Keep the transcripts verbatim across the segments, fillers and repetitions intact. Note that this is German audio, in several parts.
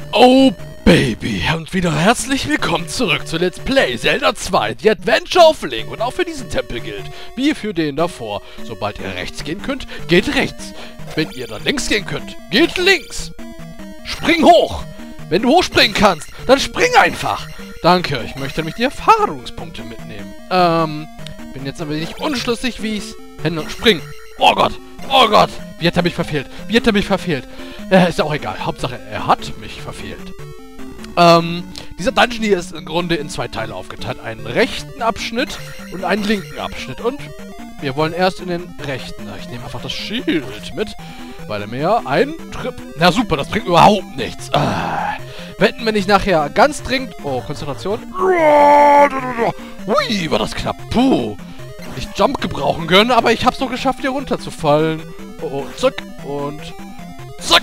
Oh Baby, und wieder herzlich willkommen zurück zu Let's Play Zelda zwei, The Adventure of Link. Und auch für diesen Tempel gilt, wie für den davor. Sobald ihr rechts gehen könnt, geht rechts. Wenn ihr dann links gehen könnt, geht links. Spring hoch. Wenn du hochspringen kannst, dann spring einfach. Danke, ich möchte nämlich die Erfahrungspunkte mitnehmen. Ähm, bin jetzt ein wenig unschlüssig, wie ich's... Hände und springen. Oh Gott, oh Gott. Wie hat er mich verfehlt? Wie hat er mich verfehlt? Äh, ist ja auch egal. Hauptsache, er hat mich verfehlt. Ähm, dieser Dungeon hier ist im Grunde in zwei Teile aufgeteilt. Einen rechten Abschnitt und einen linken Abschnitt. Und wir wollen erst in den rechten. Ich nehme einfach das Schild mit, weil er mir ein Trip... Na super, das bringt überhaupt nichts. Ah, wetten, wenn ich nachher ganz dringend... Oh, Konzentration. Ui, war das knapp. Puh. Ich Jump gebrauchen können, aber ich hab's noch geschafft, hier runterzufallen. Oh, oh, zack. Und... zack.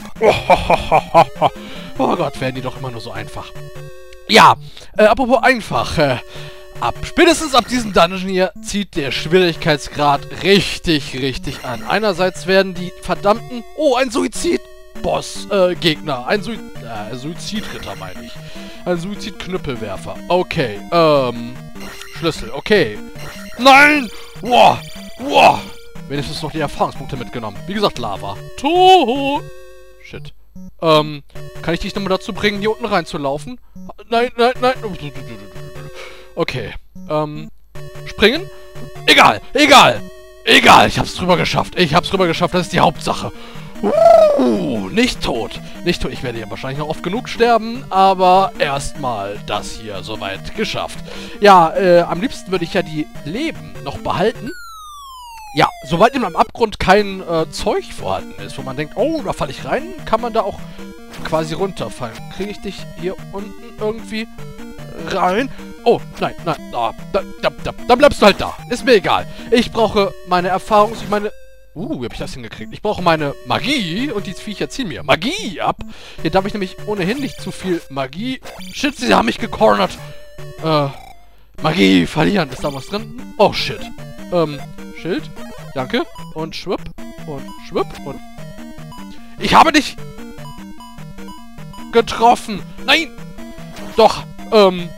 Oh Gott, werden die doch immer nur so einfach. Ja, äh, apropos einfach. Äh, ab spätestens ab diesem Dungeon hier zieht der Schwierigkeitsgrad richtig, richtig an. Einerseits werden die verdammten... Oh, ein Suizid-Boss, äh, Gegner. Ein Sui äh, Suizidritter, meine ich. Ein Suizid-Knüppelwerfer. Okay, ähm... Schlüssel, okay. Nein! Wow! Wow! Wenigstens noch die Erfahrungspunkte mitgenommen. Wie gesagt, Lava. Tot! Shit. Ähm, kann ich dich nochmal dazu bringen, hier unten reinzulaufen? Nein, nein, nein. Okay. Ähm, springen? Egal, egal! Egal, ich hab's drüber geschafft. Ich hab's drüber geschafft, das ist die Hauptsache. Uh, nicht tot. Nicht tot. Ich werde hier wahrscheinlich noch oft genug sterben, aber erstmal das hier soweit geschafft. Ja, äh, am liebsten würde ich ja die Leben noch behalten. Ja, sobald in meinem Abgrund kein äh, Zeug vorhanden ist, wo man denkt, oh, da falle ich rein, kann man da auch quasi runterfallen. Kriege ich dich hier unten irgendwie rein? Oh, nein, nein, oh, da, da, da, dann bleibst du halt da. Ist mir egal. Ich brauche meine Erfahrung, ich meine... Uh, wie hab ich das hingekriegt? Ich brauche meine Magie und die Viecher ziehen mir Magie ab. Hier darf ich nämlich ohnehin nicht zu viel Magie... Shit, sie haben mich gecornert. Äh, Magie verlieren. Ist da was drin? Oh, shit. Ähm, Schild. Danke. Und schwupp. Und schwupp. Und... Ich habe dich... getroffen. Nein! Doch. Ähm...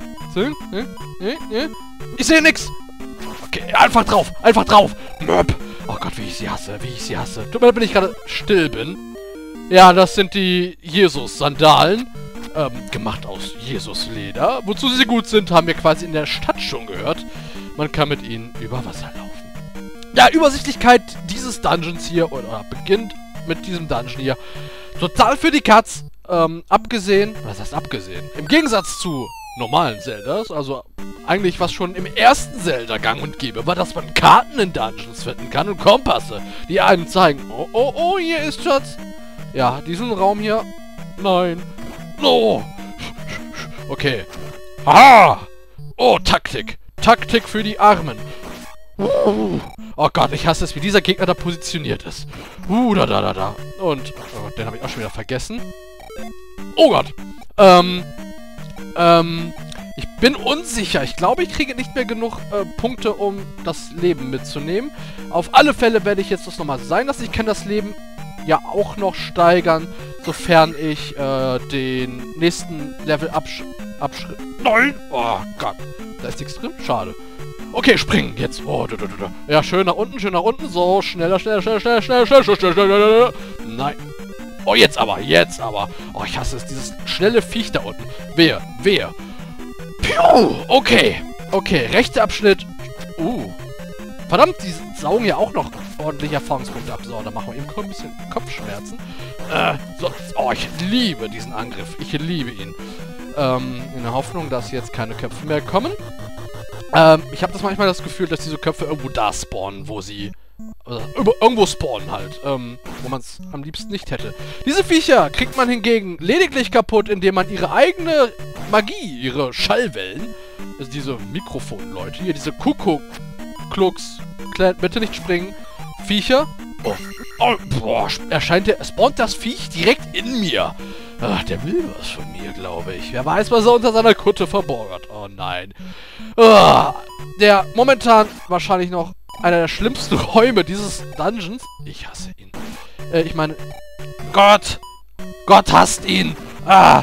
Ich sehe nix. Okay, einfach drauf. Einfach drauf. Möp. Oh Gott, wie ich sie hasse, wie ich sie hasse. Tut mir leid, wenn ich gerade still bin. Ja, das sind die Jesus-Sandalen. Ähm, gemacht aus Jesus-Leder. Wozu sie gut sind, haben wir quasi in der Stadt schon gehört. Man kann mit ihnen über Wasser laufen. Ja, Übersichtlichkeit dieses Dungeons hier, oder beginnt mit diesem Dungeon hier. Total für die Katz. Ähm, abgesehen, was heißt abgesehen? Im Gegensatz zu normalen Zeldas, also eigentlich was schon im ersten Zelda gang und gäbe, war, dass man Karten in Dungeons finden kann und Kompasse, die einem zeigen, oh, oh, oh, hier ist Schatz. Ja, diesen Raum hier, nein, no, okay, haha, oh, Taktik, Taktik für die Armen. Uh, oh Gott, ich hasse es, wie dieser Gegner da positioniert ist. Uh, da, da, da, da. Und, oh Gott, den habe ich auch schon wieder vergessen. Oh Gott, ähm, ähm, ich bin unsicher. Ich glaube, ich kriege nicht mehr genug äh, Punkte, um das Leben mitzunehmen. Auf alle Fälle werde ich jetzt das nochmal sein lassen. Ich kann das Leben ja auch noch steigern, sofern ich äh, den nächsten Level absch... abschritt... Nein! Oh Gott. Da ist nichts drin? Schade. Okay, springen jetzt. Oh, da, da, da. Ja, schön nach unten, schön nach unten. So, schneller, schneller, schneller, schneller, schneller, schneller, schneller, schneller, schneller. Nein. Oh, jetzt aber, jetzt aber. Oh, ich hasse es, dieses schnelle Viech da unten. Wer? Wer? Piu! Okay. Okay, rechter Abschnitt. Uh. Verdammt, die saugen ja auch noch ordentlich Erfahrungspunkte ab. So, da machen wir eben ein bisschen Kopfschmerzen. Äh, so. Oh, ich liebe diesen Angriff. Ich liebe ihn. Ähm, in der Hoffnung, dass jetzt keine Köpfe mehr kommen. Ähm, ich habe das manchmal das Gefühl, dass diese Köpfe irgendwo da spawnen, wo sie... Also, irgendwo spawnen halt, ähm, wo man es am liebsten nicht hätte. Diese Viecher kriegt man hingegen lediglich kaputt, indem man ihre eigene Magie, ihre Schallwellen, also diese Mikrofon-Leute, hier diese Kuckuck-Klucks, bitte nicht springen, Viecher, oh, oh, boah, erscheint der, spawnt das Viech direkt in mir. Ach, der will was von mir, glaube ich. Wer weiß, was er unter seiner Kutte verborgen hat. Oh nein. Oh, der momentan wahrscheinlich noch einer der schlimmsten Räume dieses Dungeons. Ich hasse ihn. Äh, ich meine... Gott! Gott hasst ihn! Ah!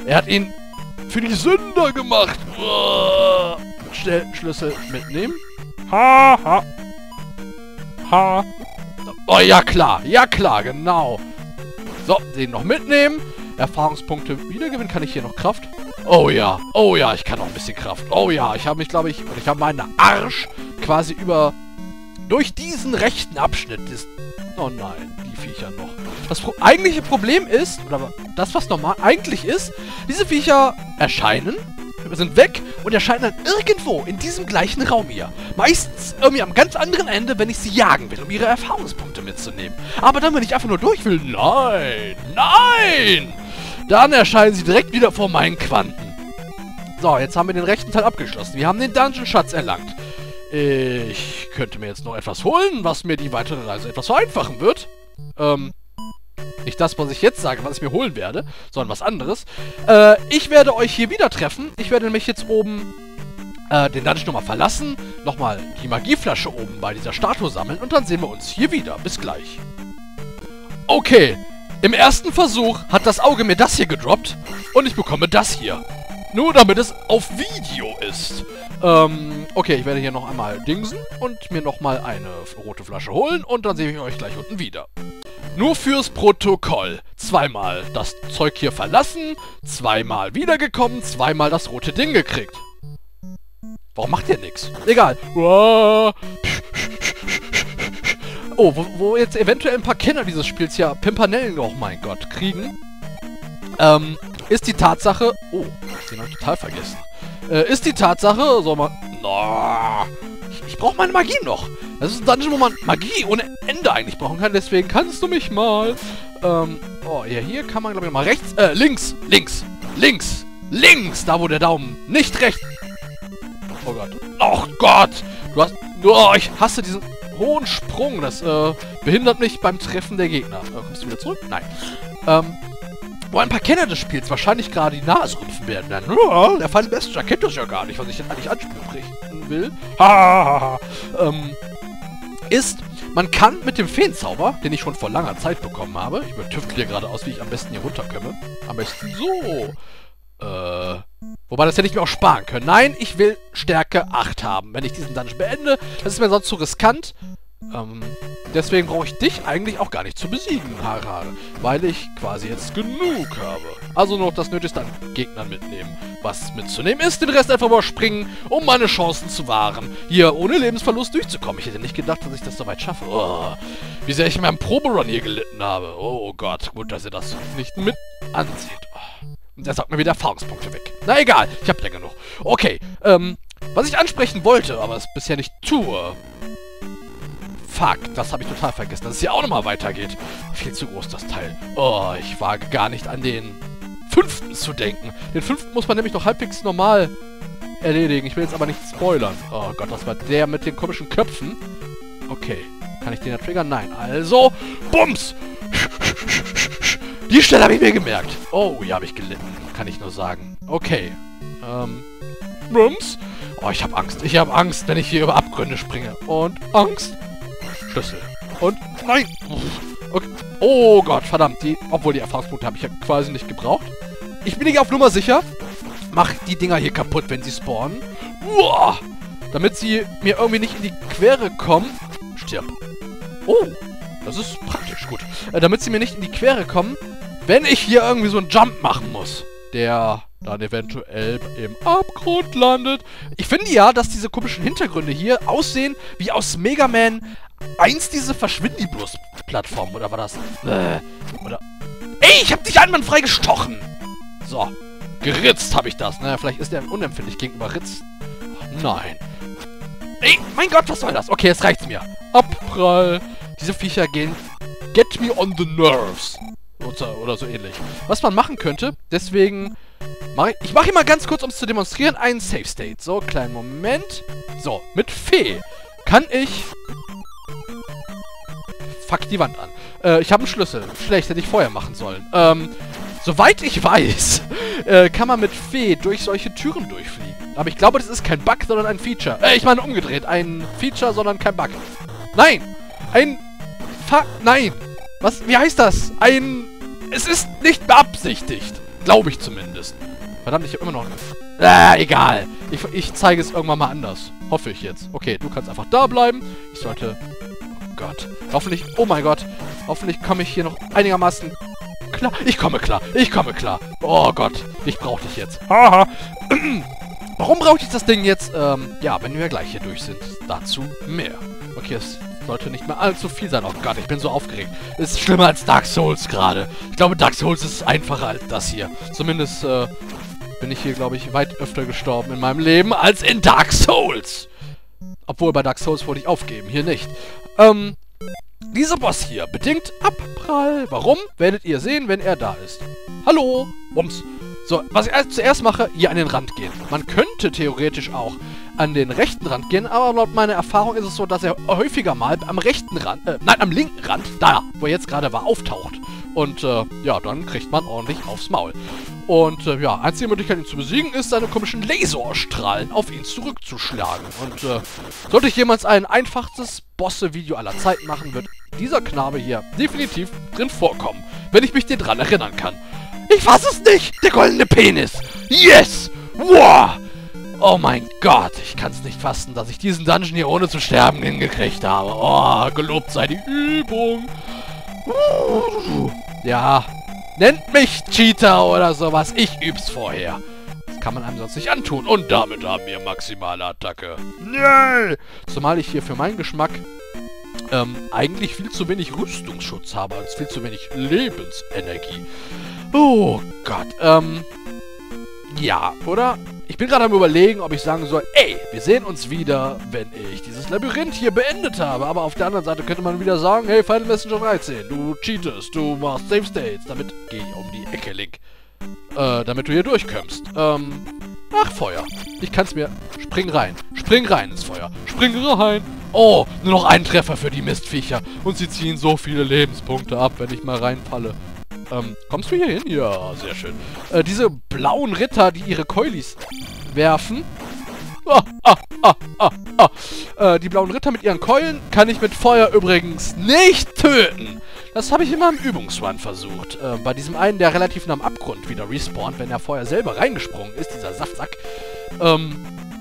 Er hat ihn für die Sünder gemacht. Oh. Schnell Schlüssel mitnehmen. Ha, ha. Ha. Oh, ja klar. Ja klar, genau. So, den noch mitnehmen. Erfahrungspunkte wiedergewinnen. Kann ich hier noch Kraft? Oh ja. Oh ja, ich kann noch ein bisschen Kraft. Oh ja, ich habe mich, glaube ich, ich habe meinen Arsch quasi über... durch diesen rechten Abschnitt des... Oh nein, die Viecher noch. Das Pro eigentliche Problem ist, oder das, was normal eigentlich ist, diese Viecher erscheinen, sind weg und erscheinen dann irgendwo in diesem gleichen Raum hier. Meistens irgendwie am ganz anderen Ende, wenn ich sie jagen will, um ihre Erfahrungspunkte mitzunehmen. Aber dann, wenn ich einfach nur durch will, nein, nein! Dann erscheinen sie direkt wieder vor meinen Quanten. So, jetzt haben wir den rechten Teil abgeschlossen. Wir haben den Dungeon-Schatz erlangt. Ich könnte mir jetzt noch etwas holen, was mir die weitere Reise etwas vereinfachen wird. Ähm, nicht das, was ich jetzt sage, was ich mir holen werde, sondern was anderes. Äh, ich werde euch hier wieder treffen. Ich werde nämlich jetzt oben äh, den Dungeon nochmal verlassen, nochmal die Magieflasche oben bei dieser Statue sammeln und dann sehen wir uns hier wieder. Bis gleich. Okay, im ersten Versuch hat das Auge mir das hier gedroppt und ich bekomme das hier. Nur damit es auf Video ist. Ähm, okay, ich werde hier noch einmal dingsen und mir nochmal eine rote Flasche holen und dann sehe ich euch gleich unten wieder. Nur fürs Protokoll. Zweimal das Zeug hier verlassen, zweimal wiedergekommen, zweimal das rote Ding gekriegt. Warum macht ihr nichts? Egal. Oh, wo, wo jetzt eventuell ein paar Kenner dieses Spiels ja Pimpanellen, oh mein Gott, kriegen, ähm, ist die Tatsache... Oh, den habe ich total vergessen. Äh, ist die Tatsache... So, mal... Oh, ich ich brauche meine Magie noch. Das ist ein Dungeon, wo man Magie ohne Ende eigentlich brauchen kann. Deswegen kannst du mich mal... Ähm, oh, ja, hier kann man, glaube ich, mal rechts... Äh, links, links, links, links. Da, wo der Daumen nicht rechts... Oh Gott. Oh Gott. Du hast... Oh, ich hasse diesen hohen Sprung. Das, äh, behindert mich beim Treffen der Gegner. Äh, kommst du wieder zurück? Nein. Ähm... Wo ein paar Kenner des Spiels wahrscheinlich gerade die Nase rümpfen werden. Dann, oh, der Final Messenger kennt das ja gar nicht, was ich jetzt eigentlich ansprechen will. Ha, ähm, ist, man kann mit dem Feenzauber, den ich schon vor langer Zeit bekommen habe, ich betüftle hier gerade aus, wie ich am besten hier runterkomme. Am besten so. Äh, wobei, das hätte ich mir auch sparen können. Nein, ich will Stärke acht haben, wenn ich diesen Dungeon beende. Das ist mir sonst zu riskant. Ähm, deswegen brauche ich dich eigentlich auch gar nicht zu besiegen, Haare, weil ich quasi jetzt genug habe. Also noch das Nötigste an Gegnern mitnehmen. Was mitzunehmen ist, den Rest einfach überspringen, um meine Chancen zu wahren, hier ohne Lebensverlust durchzukommen. Ich hätte nicht gedacht, dass ich das so weit schaffe. Oh, wie sehr ich in meinem Proberun hier gelitten habe. Oh Gott, gut, dass ihr das nicht mit ansieht. Oh. Und der sagt mir wieder Erfahrungspunkte weg. Na egal, ich habe ja genug. Okay, ähm, was ich ansprechen wollte, aber es bisher nicht tue... Fuck, das habe ich total vergessen, dass es hier auch nochmal weitergeht. Viel zu groß, das Teil. Oh, ich wage gar nicht an den fünften zu denken. Den fünften muss man nämlich noch halbwegs normal erledigen. Ich will jetzt aber nicht spoilern. Oh Gott, das war der mit den komischen Köpfen. Okay, kann ich den ja triggern? Nein. Also, Bums! Die Stelle habe ich mir gemerkt. Oh, hier habe ich gelitten, kann ich nur sagen. Okay. Ähm, Bums? Oh, ich habe Angst. Ich habe Angst, wenn ich hier über Abgründe springe. Und Angst. Schlüssel. Und... Nein! Okay. Oh Gott, verdammt. Die, obwohl, die Erfahrungspunkte habe ich ja quasi nicht gebraucht. Ich bin nicht auf Nummer sicher. Mach die Dinger hier kaputt, wenn sie spawnen. Uah! Damit sie mir irgendwie nicht in die Quere kommen. Stirb. Oh, das ist praktisch. Gut. Äh, damit sie mir nicht in die Quere kommen, wenn ich hier irgendwie so einen Jump machen muss. Der dann eventuell im Abgrund landet. Ich finde ja, dass diese komischen Hintergründe hier aussehen wie aus Mega Man eins, diese Verschwindibus-Plattform. Oder war das? Äh, oder... Ey, ich hab dich einwandfrei gestochen! So. Geritzt habe ich das. Naja, vielleicht ist der unempfindlich gegenüber Ritz. Oh, nein. Ey, mein Gott, was soll das? Okay, jetzt reicht's mir. Abprall. Diese Viecher gehen... Get me on the nerves. Oder, oder so ähnlich. Was man machen könnte, deswegen... Mach ich ich mache hier mal ganz kurz, um es zu demonstrieren, einen Safe State. So, kleinen Moment. So, mit Fee kann ich... Fuck die Wand an. Äh, ich habe einen Schlüssel. Schlecht, hätte ich vorher machen sollen. Ähm, soweit ich weiß, äh, kann man mit Fee durch solche Türen durchfliegen. Aber ich glaube, das ist kein Bug, sondern ein Feature. Äh, ich meine umgedreht. Ein Feature, sondern kein Bug. Nein! Ein... Fuck... Nein! Was? Wie heißt das? Ein... Es ist nicht beabsichtigt. Glaube ich zumindest. Verdammt, ich habe immer noch... Äh, egal. Ich, ich zeige es irgendwann mal anders. Hoffe ich jetzt. Okay, du kannst einfach da bleiben. Ich sollte... Oh Gott. Hoffentlich... Oh mein Gott. Hoffentlich komme ich hier noch einigermaßen... Klar. Ich komme klar. Ich komme klar. Oh Gott. Ich brauche dich jetzt. Haha. Warum brauche ich das Ding jetzt? Ähm, ja, wenn wir gleich hier durch sind. Dazu mehr. Okay, es sollte nicht mehr allzu viel sein. Oh Gott, ich bin so aufgeregt. Es ist schlimmer als Dark Souls gerade. Ich glaube, Dark Souls ist einfacher als das hier. Zumindest, äh, bin ich hier, glaube ich, weit öfter gestorben in meinem Leben als in Dark Souls. Obwohl, bei Dark Souls wollte ich aufgeben. Hier nicht. Ähm, dieser Boss hier bedingt Abprall. Warum? Werdet ihr sehen, wenn er da ist. Hallo. Bums. So, was ich als zuerst mache, hier an den Rand gehen. Man könnte theoretisch auch an den rechten Rand gehen, aber laut meiner Erfahrung ist es so, dass er häufiger mal am rechten Rand, äh, nein, am linken Rand, da, wo er jetzt gerade war, auftaucht. Und, äh, ja, dann kriegt man ordentlich aufs Maul. Und, äh, ja, einzige Möglichkeit, ihn zu besiegen, ist, seine komischen Laserstrahlen auf ihn zurückzuschlagen. Und, äh, sollte ich jemals ein einfachstes Bosse-Video aller Zeiten machen, wird dieser Knabe hier definitiv drin vorkommen, wenn ich mich dir dran erinnern kann. Ich fass es nicht! Der goldene Penis! Yes! Wow! Oh mein Gott, ich kann es nicht fassen, dass ich diesen Dungeon hier ohne zu sterben hingekriegt habe. Oh, gelobt sei die Übung. Uh, ja, nennt mich Cheater oder sowas. Ich üb's vorher. Das kann man einem sonst nicht antun. Und damit haben wir maximale Attacke. Nee! Zumal ich hier für meinen Geschmack ähm, eigentlich viel zu wenig Rüstungsschutz habe, als viel zu wenig Lebensenergie. Oh Gott, ähm, ja, oder? Ich bin gerade am Überlegen, ob ich sagen soll, ey, wir sehen uns wieder, wenn ich dieses Labyrinth hier beendet habe. Aber auf der anderen Seite könnte man wieder sagen, hey, Final Messenger dreizehn, du cheatest, du machst Save States. Damit geh um die Ecke, Link. Äh, damit du hier durchkommst. Ähm, ach, Feuer. Ich kann's mir... Spring rein. Spring rein ins Feuer. Spring rein. Oh, nur noch ein Treffer für die Mistviecher. Und sie ziehen so viele Lebenspunkte ab, wenn ich mal reinfalle. Ähm, kommst du hier hin? Ja, sehr schön. Äh, diese blauen Ritter, die ihre Keulis werfen. Ah, ah, ah, ah, ah. Äh, die blauen Ritter mit ihren Keulen kann ich mit Feuer übrigens nicht töten. Das habe ich immer im Übungsrun versucht. Äh, bei diesem einen, der relativ nah am Abgrund wieder respawnt, wenn er vorher selber reingesprungen ist, dieser Saftsack. Ähm,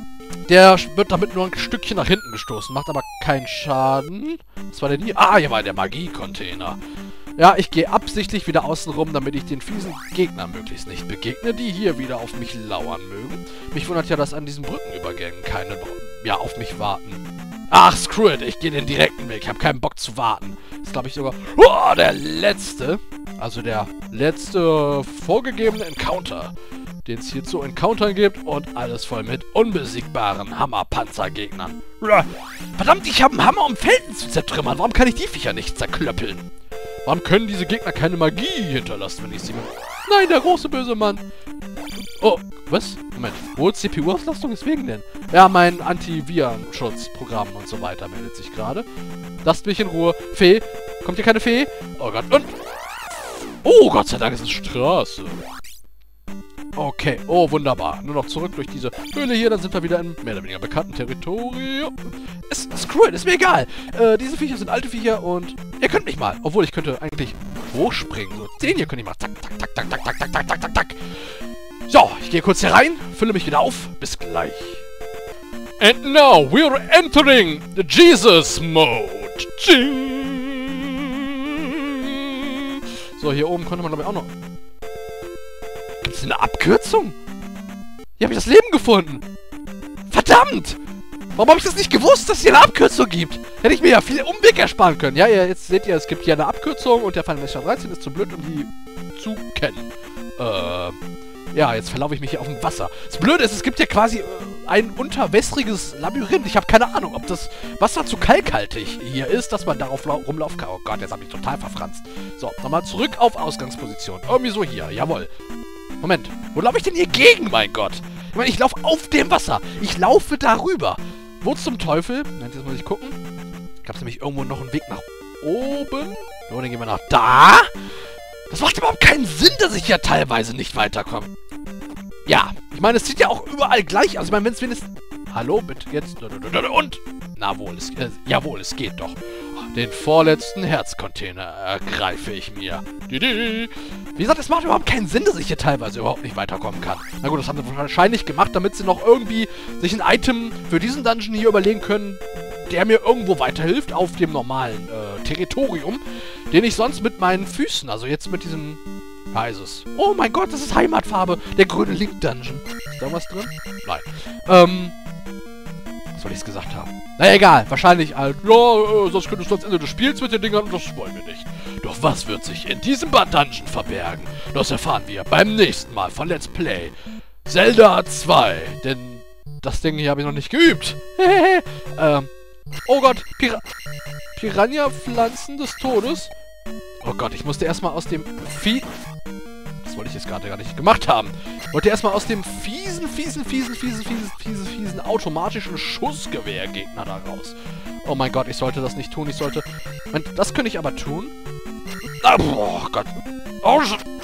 der wird damit nur ein Stückchen nach hinten gestoßen, macht aber keinen Schaden. Was war denn hier? Ah, hier war der Magie-Container. Ja, ich gehe absichtlich wieder außen rum, damit ich den fiesen Gegnern möglichst nicht begegne, die hier wieder auf mich lauern mögen. Mich wundert ja, dass an diesen Brückenübergängen keine, ja, auf mich warten. Ach, screw it, ich gehe den direkten Weg, ich habe keinen Bock zu warten. Das ist, glaube ich, sogar oh, der letzte, also der letzte vorgegebene Encounter, den es hier zu encountern gibt und alles voll mit unbesiegbaren Hammerpanzergegnern. Verdammt, ich habe einen Hammer, um Felsen zu zertrümmern. Warum kann ich die Viecher nicht zerklöppeln? Warum können diese Gegner keine Magie hinterlassen, wenn ich sie... Nein, der große böse Mann. Oh, was? Moment. Wo C P U-Auslastung ist wegen denn? Ja, mein Anti-Viren-Schutzprogramm und so weiter meldet sich gerade. Lasst mich in Ruhe. Fee. Kommt hier keine Fee? Oh Gott. Und... Oh, Gott sei Dank ist es Straße. Okay. Oh, wunderbar. Nur noch zurück durch diese Höhle hier. Dann sind wir wieder im mehr oder weniger bekannten Territorium. Es, screw it, ist mir egal. Äh, diese Viecher sind alte Viecher und ihr könnt mich mal. Obwohl, ich könnte eigentlich hochspringen. So, den hier könnte ich mal. Zack, zack, zack, zack, zack, zack, zack, zack, zack, zack, zack. So, ich gehe kurz hier rein, fülle mich wieder auf. Bis gleich. And now we're entering the Jesus Mode. So, hier oben konnte man, glaube ich, auch noch... Gibt es eine Abkürzung? Hier habe ich das Leben gefunden. Verdammt! Warum habe ich das nicht gewusst, dass es hier eine Abkürzung gibt? Hätte ich mir ja viel Umweg ersparen können. Ja, ja, jetzt seht ihr, es gibt hier eine Abkürzung und der Final Messenger dreizehn ist zu blöd, um die zu kennen. Äh, ja, jetzt verlaufe ich mich hier auf dem Wasser. Das Blöde ist, es gibt hier quasi äh, ein unterwässriges Labyrinth. Ich habe keine Ahnung, ob das Wasser zu kalkhaltig hier ist, dass man darauf rumlaufen kann. Oh Gott, jetzt habe ich total verfranst. So, nochmal zurück auf Ausgangsposition. Irgendwie so hier, jawohl. Moment, wo laufe ich denn hier gegen, mein Gott? Ich meine, ich laufe auf dem Wasser. Ich laufe darüber. Wo zum Teufel? Moment, jetzt muss ich gucken. Gab es nämlich irgendwo noch einen Weg nach oben? So, dann gehen wir nach da. Das macht überhaupt keinen Sinn, dass ich hier teilweise nicht weiterkomme. Ja, ich meine, es sieht ja auch überall gleich aus. Ich meine, wenn es wenigstens... Hallo, bitte, jetzt... Und? Na wohl, es... Äh, jawohl, es geht doch. Oh, Den vorletzten Herzcontainer ergreife ich mir. Wie gesagt, es macht überhaupt keinen Sinn, dass ich hier teilweise überhaupt nicht weiterkommen kann. Na gut, das haben sie wahrscheinlich gemacht, damit sie noch irgendwie sich ein Item für diesen Dungeon hier überlegen können, der mir irgendwo weiterhilft auf dem normalen äh, Territorium, den ich sonst mit meinen Füßen, also jetzt mit diesem... heißt es. Oh mein Gott, das ist Heimatfarbe. Der grüne Link-Dungeon. Ist da was drin? Nein. Ähm... Was soll ich es gesagt haben? Na egal, wahrscheinlich halt, ja, äh, sonst könntest du ans Ende des Spiels mit den Dingern und das wollen wir nicht. Doch was wird sich in diesem Bad-Dungeon verbergen? Das erfahren wir beim nächsten Mal von Let's Play Zelda zwei. Denn das Ding hier habe ich noch nicht geübt. ähm, oh Gott, Pira Piranha-Pflanzen des Todes. Oh Gott, ich musste erstmal aus dem Vieh... Das wollte ich jetzt gerade gar nicht gemacht haben. Ich wollte erstmal aus dem fiesen, fiesen, fiesen, fiesen, fiesen, fiesen, fiesen automatischen Schussgewehrgegner da raus. Oh mein Gott, ich sollte das nicht tun. Ich sollte... Das könnte ich aber tun. Ah, oh Gott. Oh,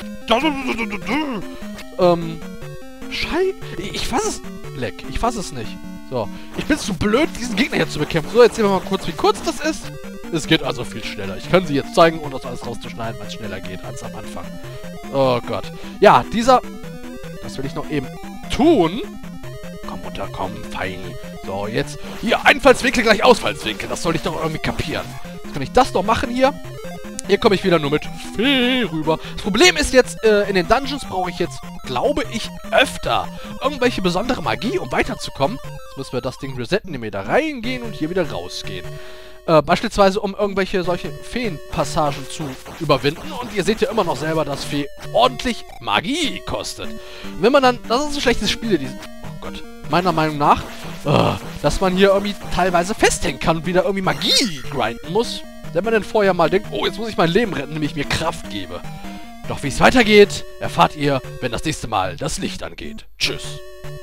ähm... Schei... Ich fasse es... Leck. Ich fasse es nicht. So. Ich bin zu blöd, diesen Gegner hier zu bekämpfen. So, jetzt sehen wir mal kurz, wie kurz das ist. Es geht also viel schneller. Ich kann sie jetzt zeigen, ohne das alles rauszuschneiden, weil es schneller geht als am Anfang. Oh Gott. Ja, dieser... Das will ich noch eben tun. Komm runter, komm, feini. So, jetzt... Hier, Einfallswinkel gleich Ausfallswinkel. Das soll ich doch irgendwie kapieren. Jetzt kann ich das doch machen hier. Hier komme ich wieder nur mit Fee rüber. Das Problem ist jetzt, äh, in den Dungeons brauche ich jetzt, glaube ich, öfter irgendwelche besondere Magie, um weiterzukommen. Jetzt müssen wir das Ding resetten, indem wir da reingehen und hier wieder rausgehen. Äh, beispielsweise, um irgendwelche solche Feenpassagen zu überwinden. Und ihr seht ja immer noch selber, dass Fee ordentlich Magie kostet. Und wenn man dann... Das ist ein schlechtes Spiel, dieses... Oh Gott. Meiner Meinung nach, äh, dass man hier irgendwie teilweise festhängen kann und wieder irgendwie Magie grinden muss. Wenn man dann vorher mal denkt, oh, jetzt muss ich mein Leben retten, indem ich mir Kraft gebe. Doch wie es weitergeht, erfahrt ihr, wenn das nächste Mal das Licht angeht. Tschüss.